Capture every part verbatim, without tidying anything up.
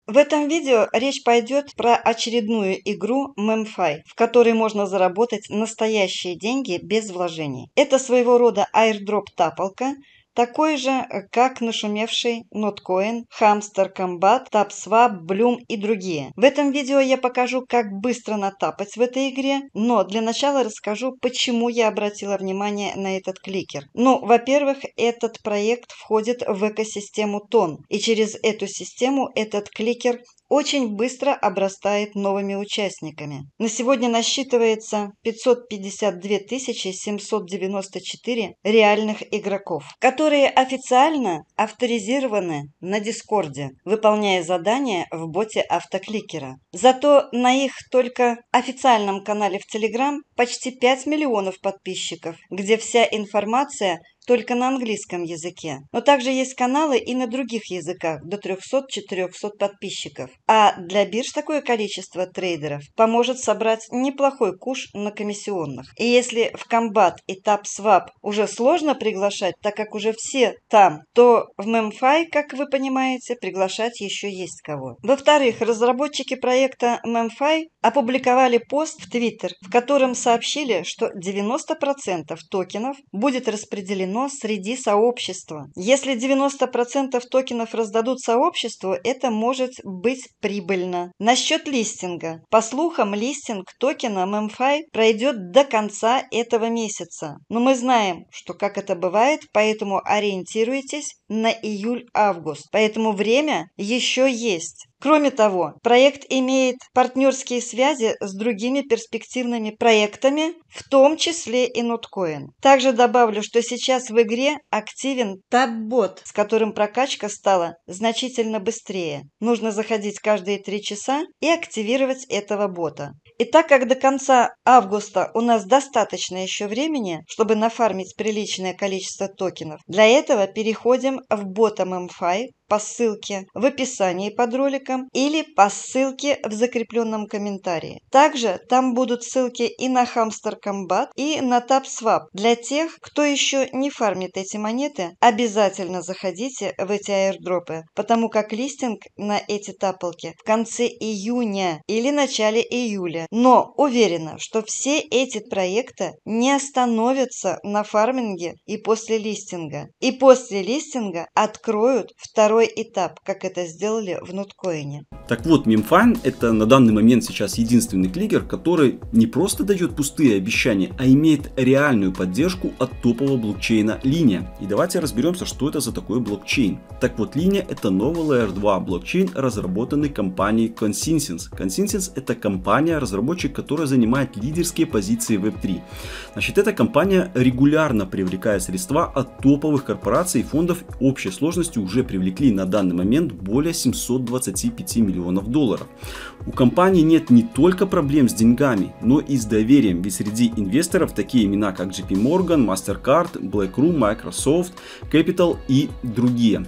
В этом видео речь пойдет про очередную игру MemFi, в которой можно заработать настоящие деньги без вложений. Это своего рода airdrop-тапалка, такой же, как нашумевший Notcoin, Hamster Combat, TapSwap, Bloom и другие. В этом видео я покажу, как быстро натапать в этой игре, но для начала расскажу, почему я обратила внимание на этот кликер. Ну, во-первых, этот проект входит в экосистему тон, и через эту систему этот кликер очень быстро обрастает новыми участниками. На сегодня насчитывается пятьсот пятьдесят две тысячи семьсот девяносто четыре реальных игроков, которые официально авторизированы на Дискорде, выполняя задания в боте автокликера. Зато на их только официальном канале в Telegram почти пять миллионов подписчиков, где вся информация только на английском языке. Но также есть каналы и на других языках, до трёхсот-четырёхсот подписчиков. А для бирж такое количество трейдеров поможет собрать неплохой куш на комиссионных. И если в Combat и TapSwap уже сложно приглашать, так как уже все там, то в MemFi, как вы понимаете, приглашать еще есть кого. Во-вторых, разработчики проекта MemFi опубликовали пост в Twitter, в котором сообщили, что девяносто процентов токенов будет распределено среди сообщества. Если девяносто процентов токенов раздадут сообществу, это может быть прибыльно. Насчет листинга. По слухам, листинг токена MemFi пройдет до конца этого месяца. Но мы знаем, что как это бывает, поэтому ориентируйтесь на июль-август. Поэтому время еще есть. Кроме того, проект имеет партнерские связи с другими перспективными проектами, в том числе и Notcoin. Также добавлю, что сейчас в игре активен TapBot, с которым прокачка стала значительно быстрее. Нужно заходить каждые три часа и активировать этого бота. И так как до конца августа у нас достаточно еще времени, чтобы нафармить приличное количество токенов, для этого переходим в бота MemFi по ссылке в описании под роликом или по ссылке в закрепленном комментарии. Также там будут ссылки и на Hamster Combat, и на TapSwap. Для тех, кто еще не фармит эти монеты, обязательно заходите в эти аирдропы, потому как листинг на эти тапалки в конце июня или начале июля. Но уверена, что все эти проекты не остановятся на фарминге и после листинга. И после листинга откроют второй этап, как это сделали в Notcoin. Так вот, MemFi — это на данный момент сейчас единственный кликер, который не просто дает пустые обещания, а имеет реальную поддержку от топового блокчейна Linea. И давайте разберемся, что это за такой блокчейн. Так вот, Linea — это новый лэйер два блокчейн, разработанный компанией Consensys. Consensys — это компания-разработчик, которая занимает лидерские позиции в веб три. Значит, эта компания регулярно привлекает средства от топовых корпораций и фондов, общей сложностью уже привлекли на данный момент более семисот двадцати пяти миллионов долларов. У компании нет не только проблем с деньгами, но и с доверием, ведь среди инвесторов такие имена, как джей пи Morgan, MasterCard, BlackRock, Microsoft, Capital и другие.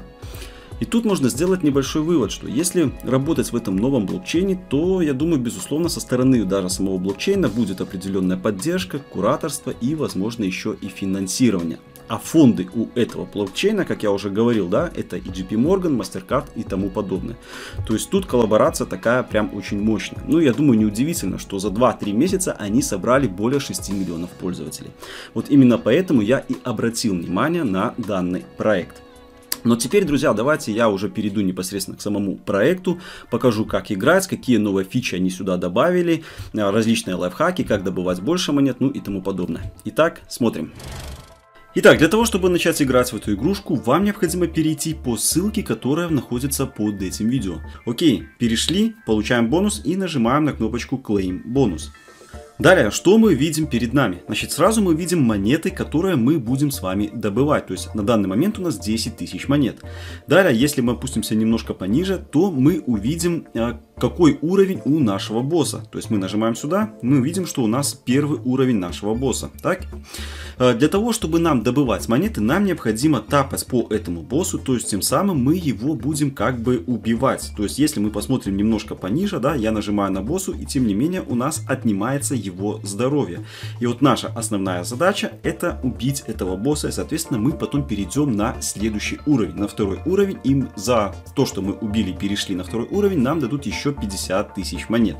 И тут можно сделать небольшой вывод, что если работать в этом новом блокчейне, то, я думаю, безусловно, со стороны даже самого блокчейна будет определенная поддержка, кураторство и, возможно, еще и финансирование. А фонды у этого блокчейна, как я уже говорил, да, это и джей пи Morgan, MasterCard и тому подобное. То есть тут коллаборация такая прям очень мощная. Ну, я думаю, неудивительно, что за два-три месяца они собрали более шести миллионов пользователей. Вот именно поэтому я и обратил внимание на данный проект. Но теперь, друзья, давайте я уже перейду непосредственно к самому проекту, покажу, как играть, какие новые фичи они сюда добавили, различные лайфхаки, как добывать больше монет, ну и тому подобное. Итак, смотрим. Итак, для того, чтобы начать играть в эту игрушку, вам необходимо перейти по ссылке, которая находится под этим видео. Окей, перешли, получаем бонус и нажимаем на кнопочку Claim бонус. Далее, что мы видим перед нами? Значит, сразу мы видим монеты, которые мы будем с вами добывать. То есть на данный момент у нас десять тысяч монет. Далее, если мы опустимся немножко пониже, то мы увидим какой уровень у нашего босса. То есть мы нажимаем сюда, мы видим, что у нас первый уровень нашего босса. Так? Для того, чтобы нам добывать монеты, нам необходимо тапать по этому боссу, то есть тем самым мы его будем как бы убивать. То есть если мы посмотрим немножко пониже, да, я нажимаю на боссу, и тем не менее у нас отнимается его здоровье. И вот наша основная задача — это убить этого босса, и соответственно мы потом перейдем на следующий уровень, на второй уровень, и за то, что мы убили и перешли на второй уровень, нам дадут еще пятьдесят тысяч монет.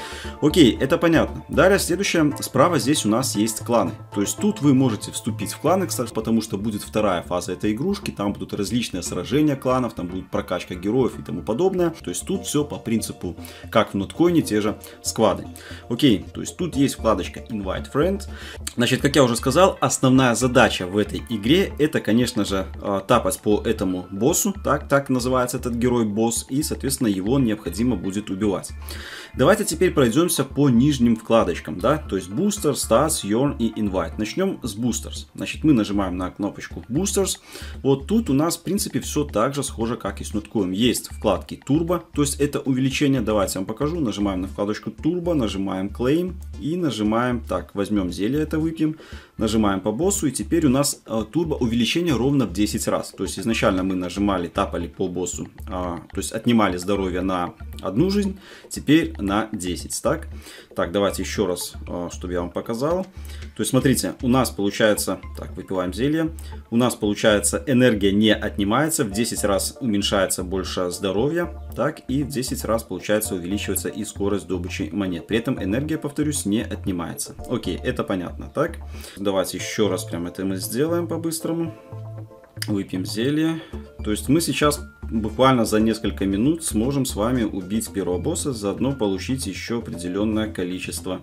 Окей, это понятно. Далее следующее, справа здесь у нас есть кланы, то есть тут вы можете вступить в кланы, кстати, потому что будет вторая фаза этой игрушки, там будут различные сражения кланов, там будет прокачка героев и тому подобное, то есть тут все по принципу, как в ноткоине, те же сквады. Окей, то есть тут есть вкладочка Invite Friend. Значит, как я уже сказал, основная задача в этой игре — это, конечно же, тапать по этому боссу, так, так называется этот герой-босс, и, соответственно, его необходимо будет убивать. Давайте теперь пройдемся по нижним вкладочкам, да, то есть Booster, Stats, Yarn и Invite. Начнем с Boosters. Значит, мы нажимаем на кнопочку Boosters. Вот тут у нас, в принципе, все так же схоже, как и с ноткоем. Есть вкладки Turbo, то есть это увеличение. Давайте я вам покажу. Нажимаем на вкладочку Turbo, нажимаем Claim и нажимаем, так, возьмем зелье это выпьем, нажимаем по боссу, и теперь у нас э, Turbo увеличение ровно в десять раз. То есть изначально мы нажимали, тапали по боссу, э, то есть отнимали здоровье на одну жизнь, теперь на десять. Так, так давайте еще раз, э, чтобы я вам показал. То есть смотрите, у нас получается, так, выпиваем зелье, у нас получается энергия не отнимается, в десять раз уменьшается больше здоровья, так, и в десять раз получается увеличивается и скорость добычи монет. При этом энергия, повторюсь, не отнимается. Окей, это понятно, так. Давайте еще раз прям это мы сделаем по-быстрому. Выпьем зелье. То есть мы сейчас буквально за несколько минут сможем с вами убить первого босса, заодно получить еще определенное количество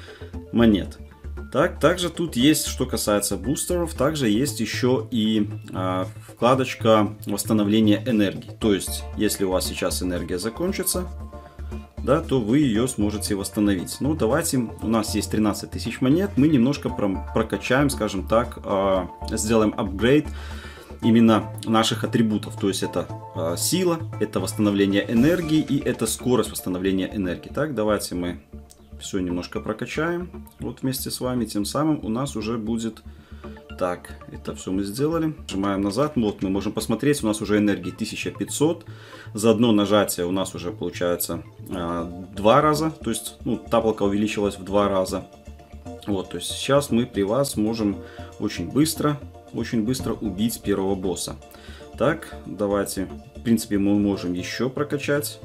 монет. Так, также тут есть, что касается бустеров, также есть еще и а, вкладочка восстановления энергии. То есть, если у вас сейчас энергия закончится, да, то вы ее сможете восстановить. Ну, давайте, у нас есть тринадцать тысяч монет, мы немножко прокачаем, скажем так, а, сделаем апгрейд именно наших атрибутов. То есть, это а, сила, это восстановление энергии и это скорость восстановления энергии. Так, давайте мы все немножко прокачаем вот вместе с вами, тем самым у нас уже будет, так, это все мы сделали, нажимаем назад, вот мы можем посмотреть, у нас уже энергии тысяча пятьсот, за одно нажатие у нас уже получается э, два раза, то есть, ну, тапалка увеличилась в два раза, вот, то есть сейчас мы при вас можем очень быстро, очень быстро убить первого босса. Так, давайте, в принципе, мы можем еще прокачать.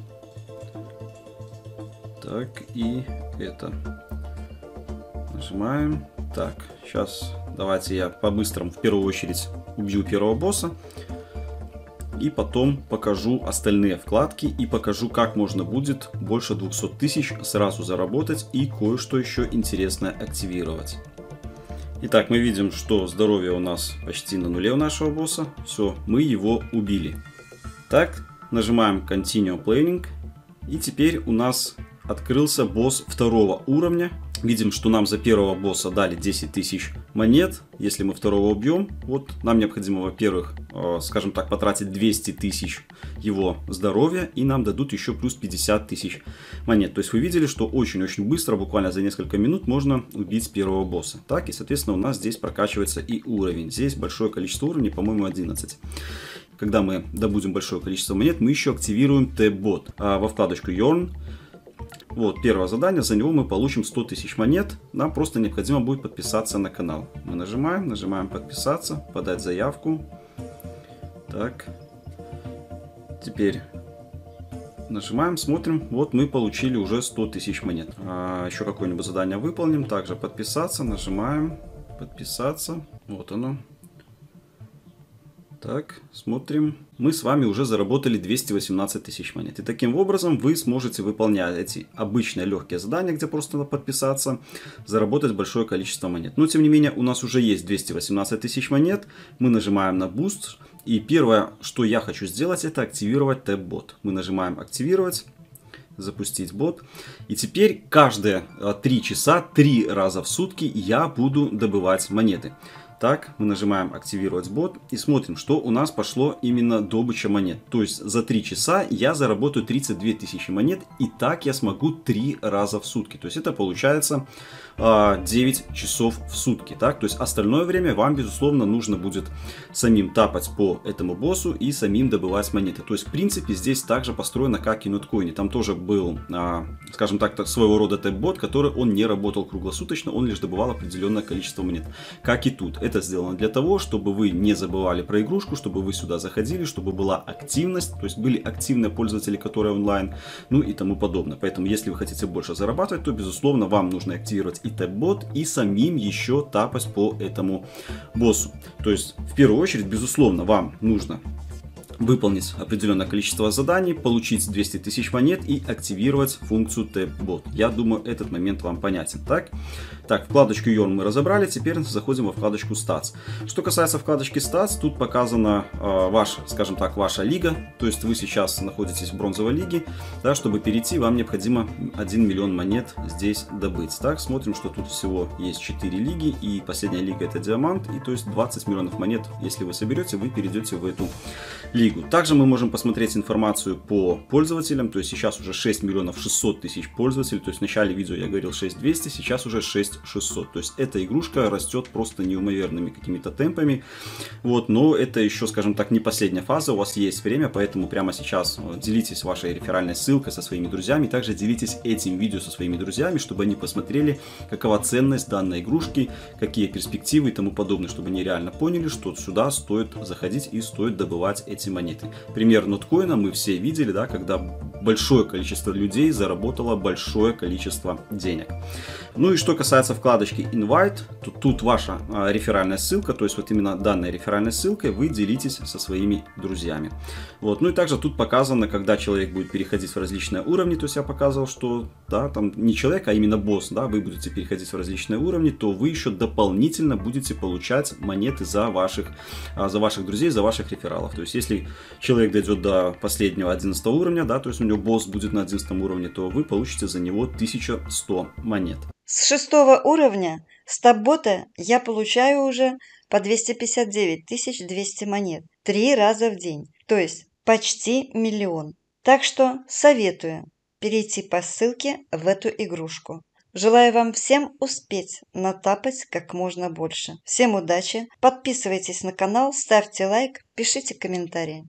Так, и это нажимаем. Так, сейчас давайте я по-быстрому в первую очередь убью первого босса. И потом покажу остальные вкладки и покажу, как можно будет больше двухсот тысяч сразу заработать и кое-что еще интересное активировать. Итак, мы видим, что здоровье у нас почти на нуле у нашего босса. Все, мы его убили. Так, нажимаем Continue Playing. И теперь у нас открылся босс второго уровня. Видим, что нам за первого босса дали десять тысяч монет. Если мы второго убьем, вот нам необходимо, во-первых, э, скажем так, потратить двести тысяч его здоровья, и нам дадут еще плюс пятьдесят тысяч монет. То есть вы видели, что очень-очень быстро, буквально за несколько минут, можно убить первого босса. Так, и, соответственно, у нас здесь прокачивается и уровень. Здесь большое количество уровней, по-моему, одиннадцать. Когда мы добудем большое количество монет, мы еще активируем T-бот а, во вкладочку Yarn. Вот первое задание, за него мы получим сто тысяч монет. Нам просто необходимо будет подписаться на канал. Мы нажимаем, нажимаем подписаться, подать заявку. Так, теперь нажимаем, смотрим. Вот мы получили уже сто тысяч монет. А, еще какое-нибудь задание выполним. Также подписаться, нажимаем подписаться. Вот оно. Так, смотрим. Мы с вами уже заработали двести восемнадцать тысяч монет. И таким образом вы сможете, выполняя эти обычные легкие задания, где просто надо подписаться, заработать большое количество монет. Но тем не менее у нас уже есть двести восемнадцать тысяч монет. Мы нажимаем на Boost. И первое, что я хочу сделать, это активировать Tab-бот. Мы нажимаем активировать. Запустить бот. И теперь каждые три часа, три раза в сутки я буду добывать монеты. Так, мы нажимаем активировать бот и смотрим, что у нас пошло именно добыча монет. То есть за три часа я заработаю тридцать две тысячи монет, и так я смогу три раза в сутки. То есть это получается девять часов в сутки. Так? То есть остальное время вам, безусловно, нужно будет самим тапать по этому боссу и самим добывать монеты. То есть в принципе здесь также построено, как и на Notcoin. Там тоже был, скажем так, своего рода тэп-бот, который он не работал круглосуточно, он лишь добывал определенное количество монет. Как и тут. Это сделано для того, чтобы вы не забывали про игрушку, чтобы вы сюда заходили, чтобы была активность, то есть были активные пользователи, которые онлайн, ну и тому подобное. Поэтому если вы хотите больше зарабатывать, то безусловно вам нужно активировать и тэп-бот, и самим еще тапать по этому боссу. То есть в первую очередь, безусловно, вам нужно выполнить определенное количество заданий, получить двести тысяч монет и активировать функцию тэп-бот. Я думаю, этот момент вам понятен. Так, так вкладочку Earn мы разобрали, теперь заходим во вкладочку Stats. Что касается вкладочки Stats, тут показана э, ваша, скажем так, ваша лига, то есть вы сейчас находитесь в бронзовой лиге, да, чтобы перейти, вам необходимо один миллион монет здесь добыть. Так, смотрим, что тут всего есть четыре лиги, и последняя лига это диамант, и то есть двадцать миллионов монет, если вы соберете, вы перейдете в эту лигу. Также мы можем посмотреть информацию по пользователям, то есть сейчас уже шесть миллионов шестьсот тысяч пользователей, то есть в начале видео я говорил шесть тысяч двести, сейчас уже шесть тысяч шестьсот, то есть эта игрушка растет просто неимоверными какими-то темпами, вот, но это еще, скажем так, не последняя фаза, у вас есть время, поэтому прямо сейчас делитесь вашей реферальной ссылкой со своими друзьями, также делитесь этим видео со своими друзьями, чтобы они посмотрели, какова ценность данной игрушки, какие перспективы и тому подобное, чтобы они реально поняли, что сюда стоит заходить и стоит добывать эти монеты. Пример Notcoin мы все видели, да, когда большое количество людей заработало большое количество денег. Ну и что касается вкладочки Invite, то тут ваша а, реферальная ссылка, то есть вот именно данной реферальной ссылкой вы делитесь со своими друзьями. Вот. Ну и также тут показано, когда человек будет переходить в различные уровни, то есть я показывал, что да, там не человек, а именно босс, да, вы будете переходить в различные уровни, то вы еще дополнительно будете получать монеты за ваших, а, за ваших друзей, за ваших рефералов. То есть если человек дойдет до последнего одиннадцатого уровня, да, то есть у него босс будет на одиннадцатом уровне, то вы получите за него тысячу сто монет. С шестого уровня с таб-бота я получаю уже по двести пятьдесят девять тысяч двести монет. Три раза в день. То есть почти миллион. Так что советую перейти по ссылке в эту игрушку. Желаю вам всем успеть натапать как можно больше. Всем удачи. Подписывайтесь на канал, ставьте лайк, пишите комментарии.